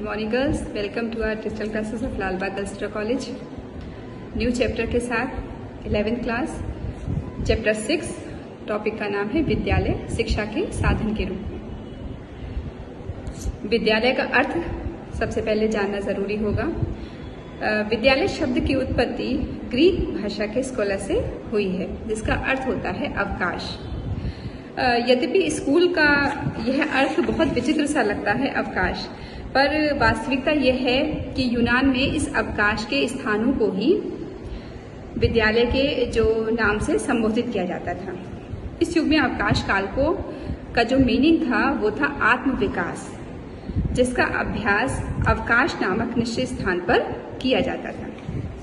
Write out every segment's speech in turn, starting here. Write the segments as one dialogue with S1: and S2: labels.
S1: Good morning girls, welcome to our digital classes of Lal Bagh girls college. New chapter के साथ 11th class chapter 6 topic का नाम है विद्यालय शिक्षा के साधन के रूप में। विद्यालय का अर्थ सबसे पहले जानना जरूरी होगा। विद्यालय शब्द की उत्पत्ति ग्रीक भाषा के स्कॉलर से हुई है, जिसका अर्थ होता है अवकाश। यद्यपि स्कूल का यह अर्थ बहुत विचित्र सा लगता है अवकाश, पर वास्तविकता यह है कि यूनान में इस अवकाश के स्थानों को ही विद्यालय के जो नाम से संबोधित किया जाता था। इस युग में अवकाश काल का जो मीनिंग था वो था आत्मविकास, जिसका अभ्यास अवकाश नामक निश्चित स्थान पर किया जाता था।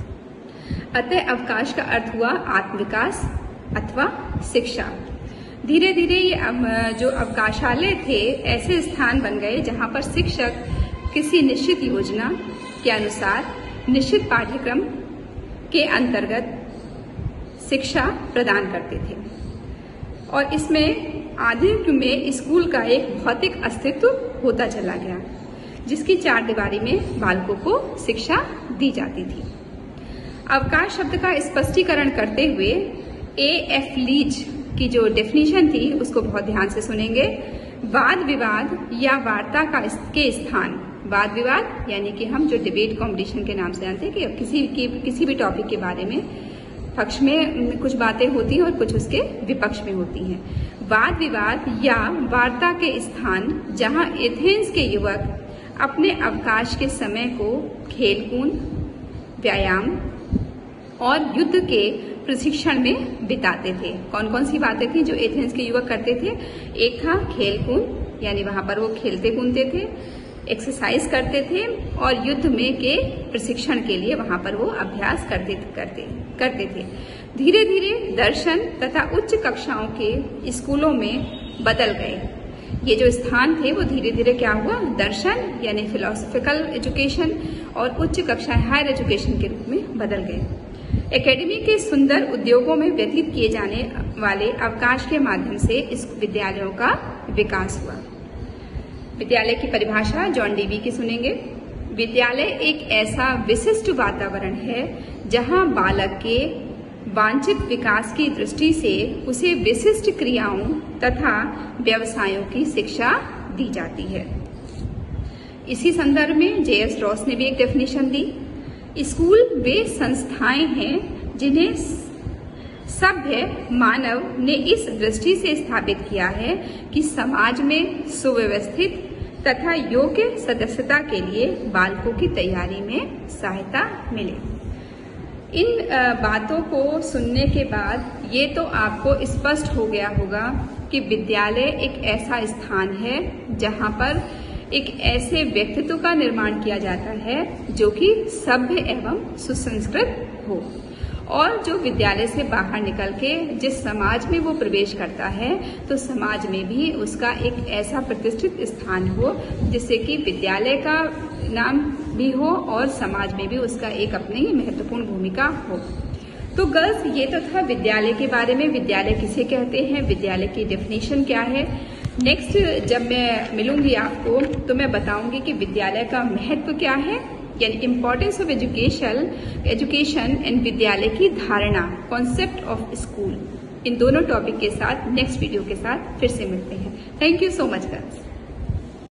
S1: अतः अवकाश का अर्थ हुआ आत्मविकास अथवा शिक्षा। धीरे धीरे ये जो अवकाशालय थे ऐसे स्थान बन गए जहां पर शिक्षक किसी निश्चित योजना के अनुसार निश्चित पाठ्यक्रम के अंतर्गत शिक्षा प्रदान करते थे, और इसमें आधुनिक में स्कूल का एक भौतिक अस्तित्व होता चला गया, जिसकी चारदीवारी में बालकों को शिक्षा दी जाती थी। अवकाश शब्द का स्पष्टीकरण करते हुए A.F. लीच की जो डेफिनेशन थी उसको बहुत ध्यान से सुनेंगे। वाद विवाद या वार्ता के स्थान, वाद विवाद यानी कि हम जो डिबेट कॉम्पिटिशन के नाम से जानते हैं कि किसी भी टॉपिक के बारे में पक्ष में कुछ बातें होती हैं और कुछ उसके विपक्ष में होती हैं। वाद विवाद या वार्ता के स्थान जहां एथेंस के युवक अपने अवकाश के समय को खेलकूद, व्यायाम और युद्ध के प्रशिक्षण में बिताते थे। कौन कौन सी बातें थी जो एथेंस के युवक करते थे? एक था खेलकूद, यानी वहां पर वो खेलते कूदते थे, एक्सरसाइज करते थे, और युद्ध में के प्रशिक्षण के लिए वहां पर वो अभ्यास करते थे। धीरे धीरे दर्शन तथा उच्च कक्षाओं के स्कूलों में बदल गए। ये जो स्थान थे वो धीरे धीरे क्या हुआ, दर्शन यानी फिलोसफिकल एजुकेशन और उच्च कक्षाएं हायर एजुकेशन के रूप में बदल गए। एकेडमी के सुंदर उद्योगों में व्यतीत किए जाने वाले अवकाश के माध्यम से इस विद्यालयों का विकास हुआ। विद्यालय की परिभाषा जॉन डीवी की सुनेंगे। विद्यालय एक ऐसा विशिष्ट वातावरण है जहां बालक के वांछित विकास की दृष्टि से उसे विशिष्ट क्रियाओं तथा व्यवसायों की शिक्षा दी जाती है। इसी संदर्भ में J.S. रॉस ने भी एक डेफिनेशन दी। स्कूल वे संस्थाएं हैं जिन्हें सभ्य मानव ने इस दृष्टि से स्थापित किया है कि समाज में सुव्यवस्थित तथा योग्य सदस्यता के लिए बालकों की तैयारी में सहायता मिले। इन बातों को सुनने के बाद ये तो आपको स्पष्ट हो गया होगा कि विद्यालय एक ऐसा स्थान है जहां पर एक ऐसे व्यक्तित्व का निर्माण किया जाता है जो कि सभ्य एवं सुसंस्कृत हो, और जो विद्यालय से बाहर निकल के जिस समाज में वो प्रवेश करता है तो समाज में भी उसका एक ऐसा प्रतिष्ठित स्थान हो जिससे कि विद्यालय का नाम भी हो और समाज में भी उसका एक अपनी महत्वपूर्ण भूमिका हो। तो गर्ल्स, ये तो था विद्यालय के बारे में। विद्यालय किसे कहते हैं, विद्यालय की डेफिनेशन क्या है। नेक्स्ट जब मैं मिलूंगी आपको तो मैं बताऊंगी कि विद्यालय का महत्व क्या है, यानी इम्पोर्टेंस ऑफ एजुकेशन एंड विद्यालय की धारणा, कॉन्सेप्ट ऑफ स्कूल। इन दोनों टॉपिक के साथ नेक्स्ट वीडियो के साथ फिर से मिलते हैं। Thank you so much girls.